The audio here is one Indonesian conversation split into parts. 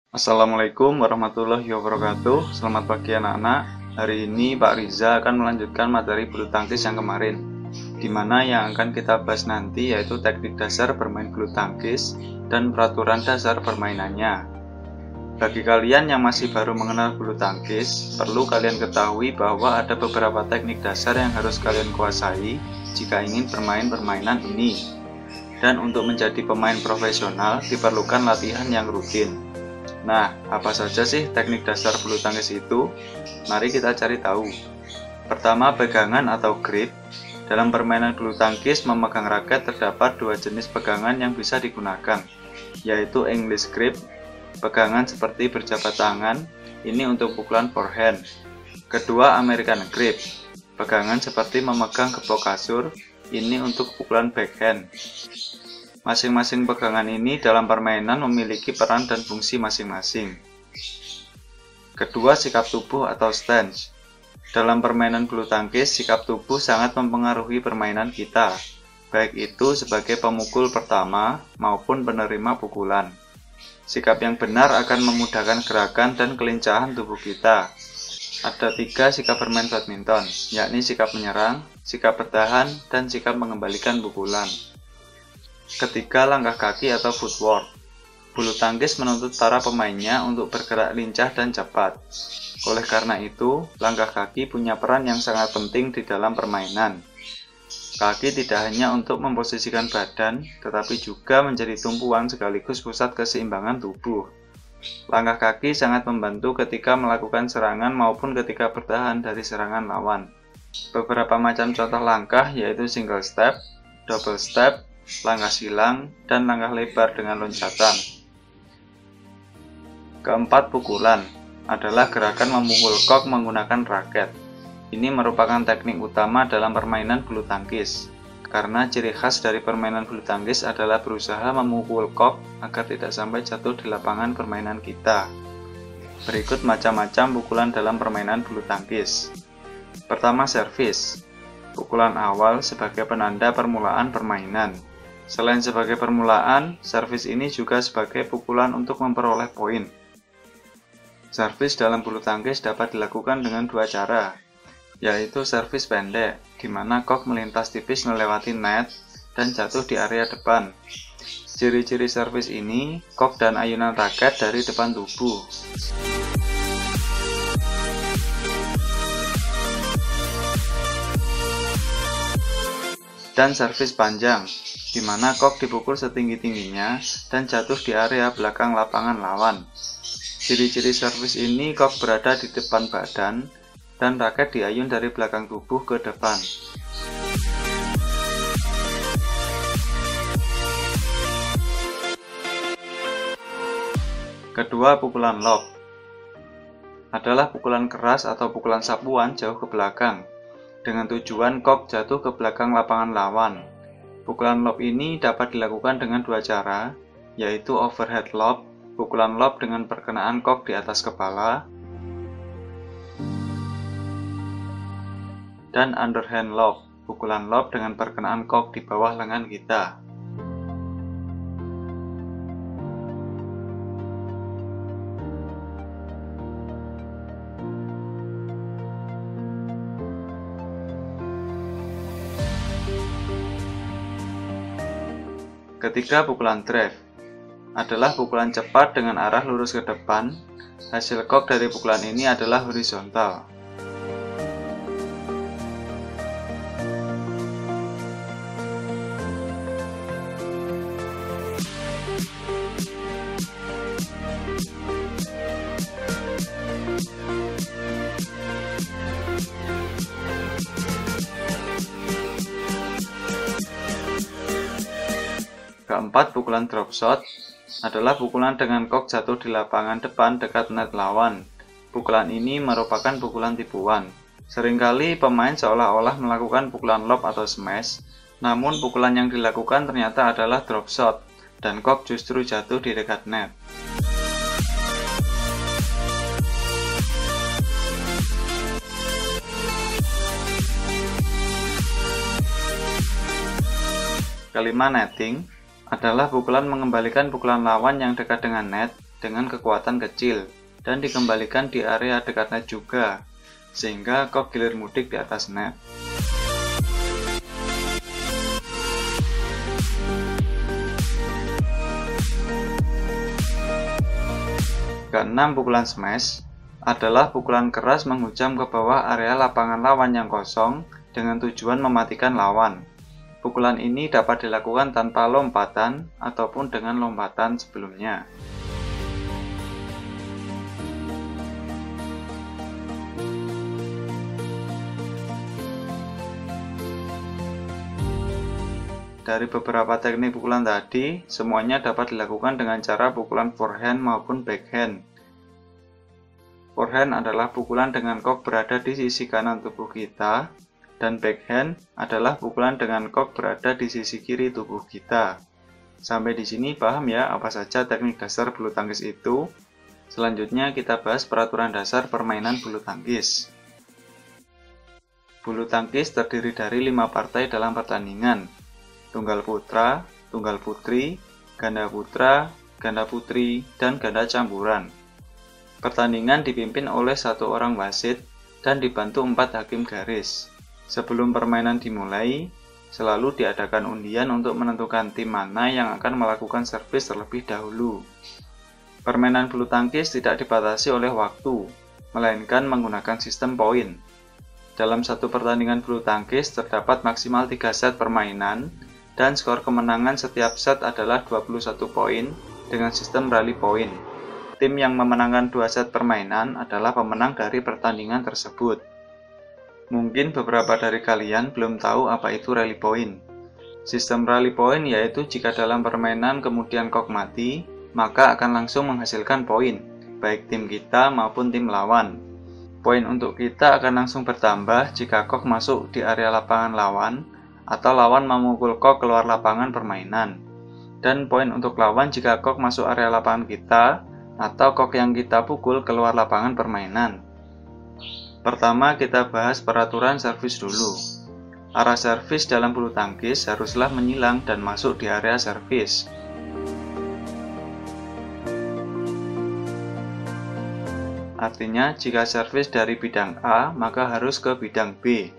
Assalamualaikum warahmatullahi wabarakatuh. Selamat pagi anak-anak. Hari ini Pak Riza akan melanjutkan materi bulu tangkis yang kemarin, di mana yang akan kita bahas nanti yaitu teknik dasar bermain bulu tangkis dan peraturan dasar permainannya. Bagi kalian yang masih baru mengenal bulu tangkis, perlu kalian ketahui bahwa ada beberapa teknik dasar yang harus kalian kuasai jika ingin bermain permainan ini. Dan untuk menjadi pemain profesional diperlukan latihan yang rutin. Nah, apa saja sih teknik dasar bulu tangkis itu? Mari kita cari tahu. Pertama, pegangan atau grip. Dalam permainan bulu tangkis, memegang raket terdapat dua jenis pegangan yang bisa digunakan, yaitu English grip, pegangan seperti berjabat tangan, ini untuk pukulan forehand. Kedua, American grip, pegangan seperti memegang gembok kasur, ini untuk pukulan backhand. Masing-masing pegangan ini dalam permainan memiliki peran dan fungsi masing-masing. Kedua, sikap tubuh atau stance. Dalam permainan bulu tangkis, sikap tubuh sangat mempengaruhi permainan kita, baik itu sebagai pemukul pertama maupun penerima pukulan. Sikap yang benar akan memudahkan gerakan dan kelincahan tubuh kita. Ada 3 sikap bermain badminton, yakni sikap menyerang, sikap bertahan, dan sikap mengembalikan pukulan. Ketiga, langkah kaki atau footwork. Bulu tangkis menuntut para pemainnya untuk bergerak lincah dan cepat. Oleh karena itu, langkah kaki punya peran yang sangat penting di dalam permainan. Kaki tidak hanya untuk memposisikan badan, tetapi juga menjadi tumpuan sekaligus pusat keseimbangan tubuh. Langkah kaki sangat membantu ketika melakukan serangan maupun ketika bertahan dari serangan lawan. Beberapa macam contoh langkah yaitu single step, double step, langkah silang, dan langkah lebar dengan loncatan. Keempat, pukulan adalah gerakan memukul kok menggunakan raket. Ini merupakan teknik utama dalam permainan bulu tangkis, karena ciri khas dari permainan bulu tangkis adalah berusaha memukul kok agar tidak sampai jatuh di lapangan permainan kita. Berikut macam-macam pukulan dalam permainan bulu tangkis. Pertama, servis. Pukulan awal sebagai penanda permulaan permainan. Selain sebagai permulaan, servis ini juga sebagai pukulan untuk memperoleh poin. Servis dalam bulu tangkis dapat dilakukan dengan 2 cara, yaitu servis pendek, di mana kok melintas tipis melewati net dan jatuh di area depan. Ciri-ciri servis ini, kok dan ayunan raket dari depan tubuh. Dan servis panjang, di mana kok dipukul setinggi-tingginya dan jatuh di area belakang lapangan lawan. Ciri-ciri servis ini, kok berada di depan badan dan raket diayun dari belakang tubuh ke depan. Kedua, pukulan lob adalah pukulan keras atau pukulan sapuan jauh ke belakang, dengan tujuan kok jatuh ke belakang lapangan lawan. Pukulan lob ini dapat dilakukan dengan 2 cara, yaitu overhead lob, pukulan lob dengan perkenaan kok di atas kepala, dan underhand lob, pukulan lob dengan perkenaan kok di bawah lengan kita. Ketiga, pukulan drive adalah pukulan cepat dengan arah lurus ke depan. Hasil kok dari pukulan ini adalah horizontal. Keempat, pukulan drop shot adalah pukulan dengan kok jatuh di lapangan depan dekat net lawan. Pukulan ini merupakan pukulan tipuan. Seringkali pemain seolah-olah melakukan pukulan lob atau smash, namun pukulan yang dilakukan ternyata adalah drop shot, dan kok justru jatuh di dekat net. Kelima, netting adalah pukulan mengembalikan pukulan lawan yang dekat dengan net dengan kekuatan kecil dan dikembalikan di area dekat net juga, sehingga kok gilir mudik di atas net. Keenam, pukulan smash adalah pukulan keras menghujam ke bawah area lapangan lawan yang kosong dengan tujuan mematikan lawan. Pukulan ini dapat dilakukan tanpa lompatan ataupun dengan lompatan sebelumnya. Dari beberapa teknik pukulan tadi, semuanya dapat dilakukan dengan cara pukulan forehand maupun backhand. Forehand adalah pukulan dengan kok berada di sisi kanan tubuh kita, dan backhand adalah pukulan dengan kok berada di sisi kiri tubuh kita. Sampai di sini paham ya apa saja teknik dasar bulu tangkis itu? Selanjutnya kita bahas peraturan dasar permainan bulu tangkis. Bulu tangkis terdiri dari 5 partai dalam pertandingan. Tunggal putra, tunggal putri, ganda putra, ganda putri, dan ganda campuran. Pertandingan dipimpin oleh 1 orang wasit dan dibantu 4 hakim garis. Sebelum permainan dimulai, selalu diadakan undian untuk menentukan tim mana yang akan melakukan servis terlebih dahulu. Permainan bulu tangkis tidak dibatasi oleh waktu, melainkan menggunakan sistem poin. Dalam satu pertandingan bulu tangkis terdapat maksimal 3 set permainan, dan skor kemenangan setiap set adalah 21 poin dengan sistem rally point. Tim yang memenangkan 2 set permainan adalah pemenang dari pertandingan tersebut. Mungkin beberapa dari kalian belum tahu apa itu rally point. Sistem rally point yaitu jika dalam permainan kemudian kok mati, maka akan langsung menghasilkan poin, baik tim kita maupun tim lawan. Poin untuk kita akan langsung bertambah jika kok masuk di area lapangan lawan, atau lawan memukul kok keluar lapangan permainan. Dan poin untuk lawan jika kok masuk area lapangan kita, atau kok yang kita pukul keluar lapangan permainan. Pertama kita bahas peraturan servis dulu. Arah servis dalam bulu tangkis haruslah menyilang dan masuk di area servis. Artinya jika servis dari bidang A, maka harus ke bidang B.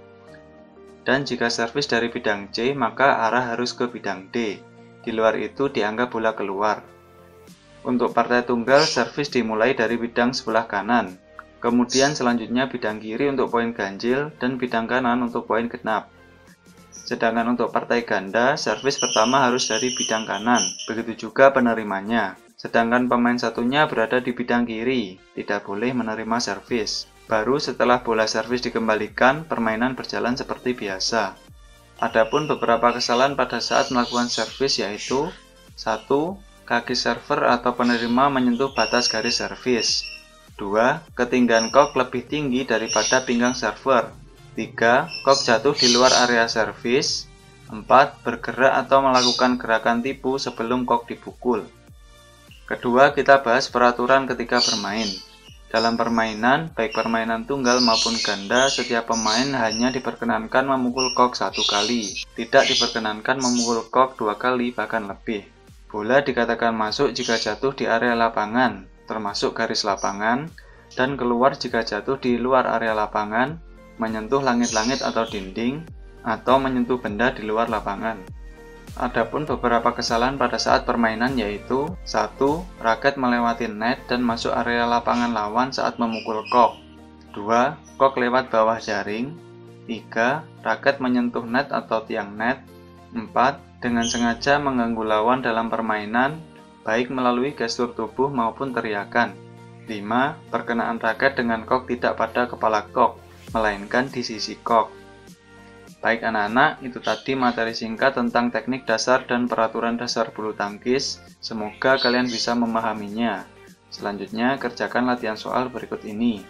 Dan jika servis dari bidang C, maka arah harus ke bidang D. Di luar itu dianggap bola keluar. Untuk partai tunggal, servis dimulai dari bidang sebelah kanan. Kemudian selanjutnya bidang kiri untuk poin ganjil dan bidang kanan untuk poin genap. Sedangkan untuk partai ganda, servis pertama harus dari bidang kanan. Begitu juga penerimanya. Sedangkan pemain satunya berada di bidang kiri, tidak boleh menerima servis. Baru setelah bola servis dikembalikan, permainan berjalan seperti biasa. Adapun beberapa kesalahan pada saat melakukan servis yaitu 1. Kaki server atau penerima menyentuh batas garis servis. 2. Ketinggian kok lebih tinggi daripada pinggang server. 3. Kok jatuh di luar area servis. 4. Bergerak atau melakukan gerakan tipu sebelum kok dipukul. Kedua, kita bahas peraturan ketika bermain. Dalam permainan, baik permainan tunggal maupun ganda, setiap pemain hanya diperkenankan memukul kok 1 kali. Tidak diperkenankan memukul kok 2 kali, bahkan lebih. Bola dikatakan masuk jika jatuh di area lapangan, termasuk garis lapangan, dan keluar jika jatuh di luar area lapangan, menyentuh langit-langit atau dinding, atau menyentuh benda di luar lapangan. Adapun beberapa kesalahan pada saat permainan yaitu 1. Raket melewati net dan masuk area lapangan lawan saat memukul kok. 2. Kok lewat bawah jaring. 3. Raket menyentuh net atau tiang net. 4. Dengan sengaja mengganggu lawan dalam permainan, baik melalui gestur tubuh maupun teriakan. 5. Perkenaan raket dengan kok tidak pada kepala kok, melainkan di sisi kok. Baik anak-anak, itu tadi materi singkat tentang teknik dasar dan peraturan dasar bulu tangkis. Semoga kalian bisa memahaminya. Selanjutnya, kerjakan latihan soal berikut ini.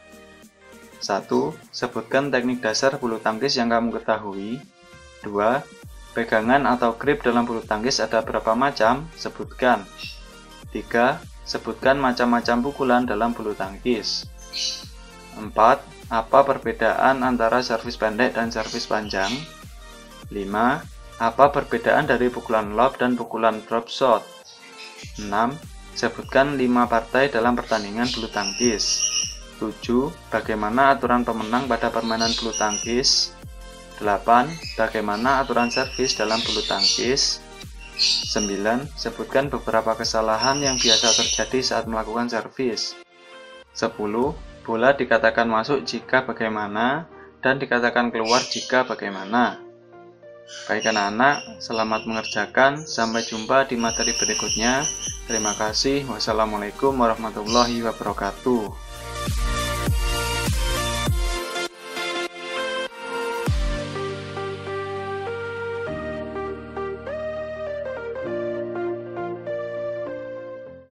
1. Sebutkan teknik dasar bulu tangkis yang kamu ketahui. 2. Pegangan atau grip dalam bulu tangkis ada berapa macam? Sebutkan. 3. Sebutkan macam-macam pukulan dalam bulu tangkis. 4. Apa perbedaan antara servis pendek dan servis panjang? 5. Apa perbedaan dari pukulan lob dan pukulan drop shot? 6. Sebutkan 5 partai dalam pertandingan bulu tangkis. 7. Bagaimana aturan pemenang pada permainan bulu tangkis? 8. Bagaimana aturan servis dalam bulu tangkis? 9. Sebutkan beberapa kesalahan yang biasa terjadi saat melakukan servis. 10. Bola dikatakan masuk jika bagaimana, dan dikatakan keluar jika bagaimana. Baik anak-anak, selamat mengerjakan. Sampai jumpa di materi berikutnya. Terima kasih. Wassalamualaikum warahmatullahi wabarakatuh.